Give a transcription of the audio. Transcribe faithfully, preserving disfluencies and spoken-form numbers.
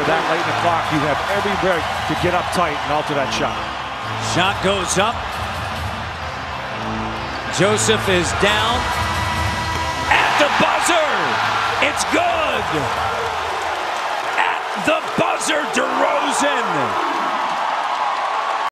that late in the clock, you have every break to get up tight and alter that shot. Shot goes up. Joseph is down. At the buzzer! It's good! At the buzzer,